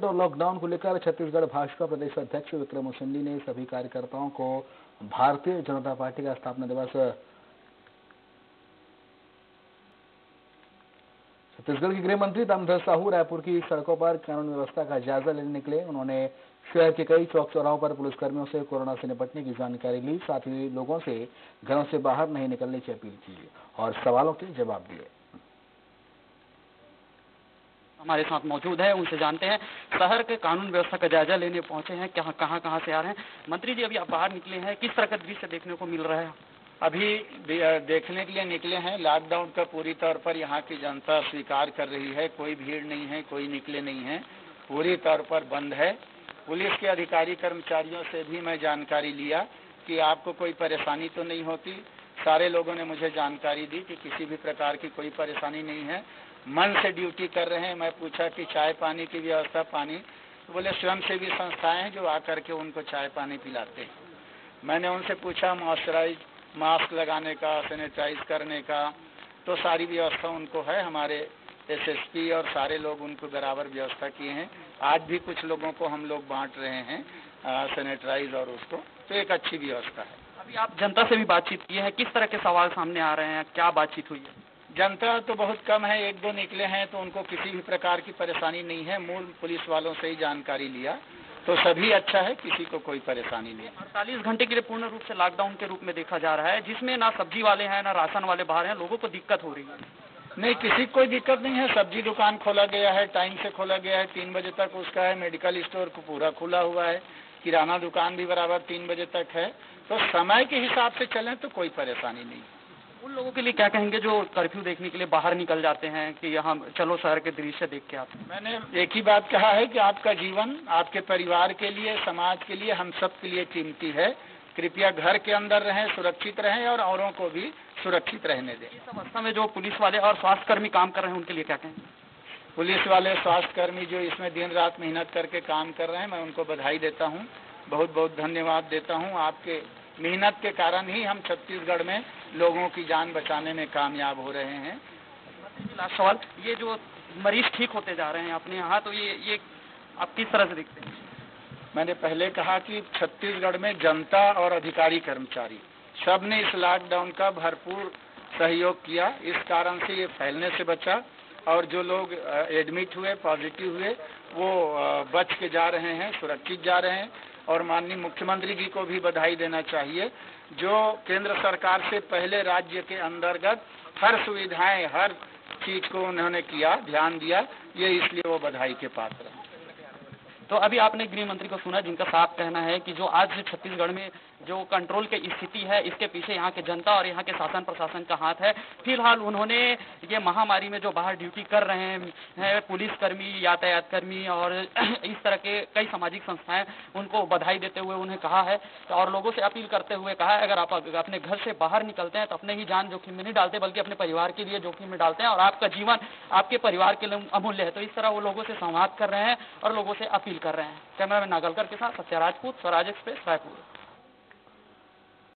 और लॉकडाउन को लेकर छत्तीसगढ़ भाजपा प्रदेश अध्यक्ष विक्रम उसेंडी ने सभी कार्यकर्ताओं को भारतीय जनता पार्टी का स्थापना दिवस छत्तीसगढ़ के गृह मंत्री ताम्रध्वज साहू रायपुर की सड़कों पर कानून व्यवस्था का जायजा लेने निकले। उन्होंने शहर के कई चौक चौराहों पर पुलिसकर्मियों से कोरोना से निपटने की जानकारी ली, साथ ही लोगों से घरों से बाहर नहीं निकलने की अपील की और सवालों के जवाब दिए। हमारे साथ मौजूद है, उनसे जानते हैं शहर के कानून व्यवस्था का जायजा लेने पहुंचे हैं, कहां से आ रहे हैं। मंत्री जी, अभी आप बाहर निकले हैं, किस तरह का दृश्य देखने को मिल रहा है? अभी देखने के लिए निकले हैं। लॉकडाउन का पूरी तौर पर यहाँ की जनता स्वीकार कर रही है। कोई भीड़ नहीं है, कोई निकले नहीं है, पूरी तौर पर बंद है। पुलिस के अधिकारी कर्मचारियों से भी मैं जानकारी लिया कि आपको कोई परेशानी तो नहीं होती। सारे लोगों ने मुझे जानकारी दी कि किसी भी प्रकार की कोई परेशानी नहीं है, मन से ड्यूटी कर रहे हैं। मैं पूछा कि चाय पानी की व्यवस्था, पानी, तो बोले स्वयंसेवी संस्थाएं हैं जो आकर के उनको चाय पानी पिलाते हैं। मैंने उनसे पूछा मास्क लगाने का, सैनिटाइज करने का, तो सारी व्यवस्था उनको है। हमारे एसएसपी और सारे लोग उनको बराबर व्यवस्था किए हैं। आज भी कुछ लोगों को हम लोग बांट रहे हैं सैनिटाइज और उसको, तो एक अच्छी व्यवस्था है। अभी आप जनता से भी बातचीत की है, किस तरह के सवाल सामने आ रहे हैं, क्या बातचीत हुई है? जनता तो बहुत कम है, एक दो निकले हैं, तो उनको किसी भी प्रकार की परेशानी नहीं है। मूल पुलिस वालों से ही जानकारी लिया तो सभी अच्छा है, किसी को कोई परेशानी नहीं। 48 घंटे के लिए पूर्ण रूप से लॉकडाउन के रूप में देखा जा रहा है, जिसमें ना सब्जी वाले हैं ना राशन वाले बाहर हैं, लोगों को दिक्कत हो रही है। नहीं, किसी को कोई दिक्कत नहीं है। सब्जी दुकान खोला गया है, टाइम से खोला गया है, 3 बजे तक उसका है। मेडिकल स्टोर को पूरा खुला हुआ है, किराना दुकान भी बराबर 3 बजे तक है। तो समय के हिसाब से चलें तो कोई परेशानी नहीं। उन लोगों के लिए क्या कहेंगे जो कर्फ्यू देखने के लिए बाहर निकल जाते हैं कि यहाँ चलो शहर के दृश्य देख के आते हैं? मैंने एक ही बात कहा है कि आपका जीवन आपके परिवार के लिए, समाज के लिए, हम सब के लिए कीमती है। कृपया घर के अंदर रहें, सुरक्षित रहें और औरों को भी सुरक्षित रहने दें। इस अवस्था में जो पुलिस वाले और स्वास्थ्यकर्मी काम कर रहे हैं, उनके लिए क्या कहेंगे? पुलिस वाले, स्वास्थ्यकर्मी जो इसमें दिन रात मेहनत करके काम कर रहे हैं, मैं उनको बधाई देता हूँ, बहुत बहुत धन्यवाद देता हूँ। आपके मेहनत के कारण ही हम छत्तीसगढ़ में लोगों की जान बचाने में कामयाब हो रहे हैं। लास्ट सवाल, ये जो मरीज ठीक होते जा रहे हैं अपने यहाँ, तो ये आप किस तरह से देखते हैं? मैंने पहले कहा कि छत्तीसगढ़ में जनता और अधिकारी कर्मचारी सब ने इस लॉकडाउन का भरपूर सहयोग किया। इस कारण से ये फैलने से बचा और जो लोग एडमिट हुए, पॉजिटिव हुए, वो बच के जा रहे हैं, सुरक्षित जा रहे हैं। और माननीय मुख्यमंत्री जी को भी बधाई देना चाहिए, जो केंद्र सरकार से पहले राज्य के अंतर्गत हर सुविधाएं, हर चीज को उन्होंने किया, ध्यान दिया, ये इसलिए वो बधाई के पात्र हैं। तो अभी आपने गृह मंत्री को सुना, जिनका साफ कहना है कि जो आज छत्तीसगढ़ में जो कंट्रोल की स्थिति है, इसके पीछे यहाँ के जनता और यहाँ के शासन प्रशासन का हाथ है। फिलहाल उन्होंने ये महामारी में जो बाहर ड्यूटी कर रहे हैं पुलिसकर्मी, यातायात कर्मी और इस तरह के कई सामाजिक संस्थाएं, उनको बधाई देते हुए उन्हें कहा है और लोगों से अपील करते हुए कहा है, अगर आप अपने घर से बाहर निकलते हैं तो अपने ही जान जोखिम में नहीं डालते, बल्कि अपने परिवार के लिए जोखिम में डालते हैं और आपका जीवन आपके परिवार के लिए अमूल्य है। तो इस तरह वो लोगों से संवाद कर रहे हैं और लोगों से अपील कर रहे हैं। कैमरामैन नागलकर के साथ सत्या राजपूत, स्वराज एक्सप्रेस, रायपुर।